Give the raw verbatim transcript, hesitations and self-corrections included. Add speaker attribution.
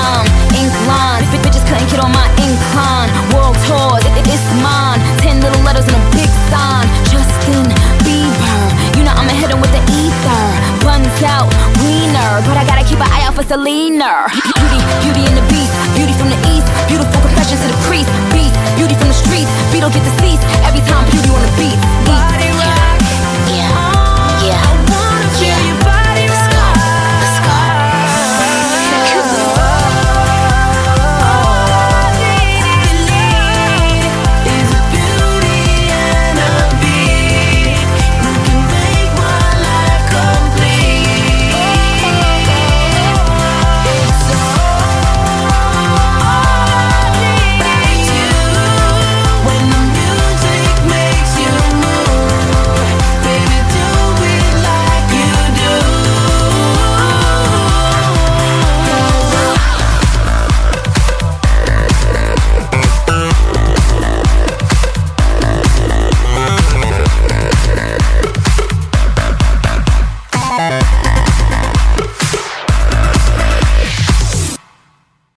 Speaker 1: um, ink lines. Bitches couldn't get on my incline. World tours, it, it, it's mine. Ten little letters and a big sign. Justin Bieber, you know I'ma hit him with the ether. Buns out, wiener, but I gotta keep an eye out for Selena. Beauty, beauty and the beast, beauty from the east. Beautiful confessions to the priest. Beast, beauty from the streets. Beetle get deceased.